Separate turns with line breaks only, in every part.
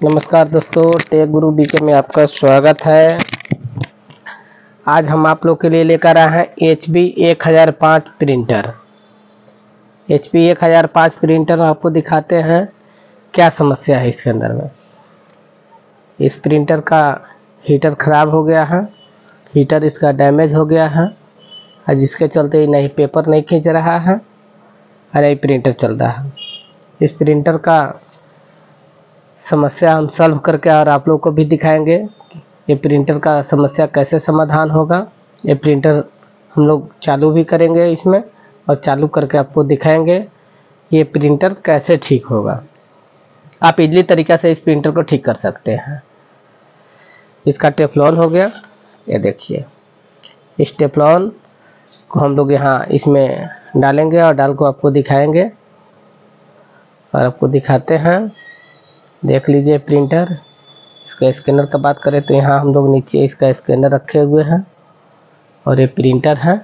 नमस्कार दोस्तों, टेक गुरु बीके में आपका स्वागत है। आज हम आप लोग के लिए लेकर आए हैं HP 1005 प्रिंटर। HP 1005 प्रिंटर आपको दिखाते हैं क्या समस्या है इसके अंदर में। इस प्रिंटर का हीटर ख़राब हो गया है, हीटर इसका डैमेज हो गया है और जिसके चलते ही नहीं पेपर नहीं खींच रहा है और यही प्रिंटर चल रहा है। इस प्रिंटर का समस्या हम सॉल्व करके और आप लोग को भी दिखाएंगे ये प्रिंटर का समस्या कैसे समाधान होगा। ये प्रिंटर हम लोग चालू भी करेंगे इसमें और चालू करके आपको दिखाएंगे ये प्रिंटर कैसे ठीक होगा। आप इजीली तरीक़ा से इस प्रिंटर को ठीक कर सकते हैं। इसका टेफ्लॉन हो गया, ये देखिए इस टेफ्लॉन को हम लोग यहाँ इसमें डालेंगे और डाल को आपको दिखाएंगे और आपको दिखाते हैं। देख लीजिए प्रिंटर। इसका स्कैनर का बात करें तो यहाँ हम लोग नीचे इसका स्कैनर रखे हुए हैं और ये प्रिंटर है।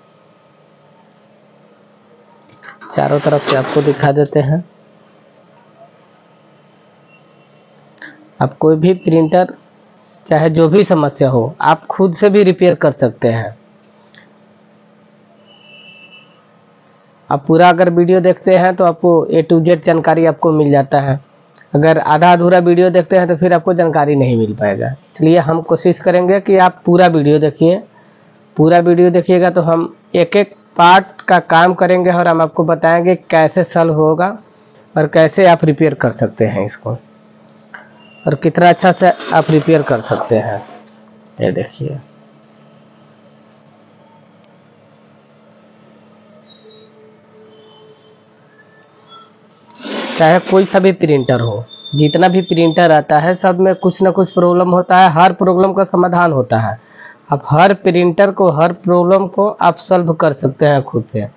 चारों तरफ से आपको दिखा देते हैं। आप कोई भी प्रिंटर चाहे जो भी समस्या हो आप खुद से भी रिपेयर कर सकते हैं। आप पूरा अगर वीडियो देखते हैं तो आपको A to Z जानकारी आपको मिल जाता है। अगर आधा अधूरा वीडियो देखते हैं तो फिर आपको जानकारी नहीं मिल पाएगा। इसलिए हम कोशिश करेंगे कि आप पूरा वीडियो देखिए। पूरा वीडियो देखिएगा तो हम एक एक पार्ट का काम करेंगे और हम आपको बताएंगे कैसे सॉल्व होगा और कैसे आप रिपेयर कर सकते हैं इसको और कितना अच्छा से आप रिपेयर कर सकते हैं। ये देखिए चाहे कोई सा भी प्रिंटर हो, जितना भी प्रिंटर आता है सब में कुछ ना कुछ प्रॉब्लम होता है। हर प्रॉब्लम का समाधान होता है। आप हर प्रिंटर को हर प्रॉब्लम को आप सॉल्व कर सकते हैं खुद से।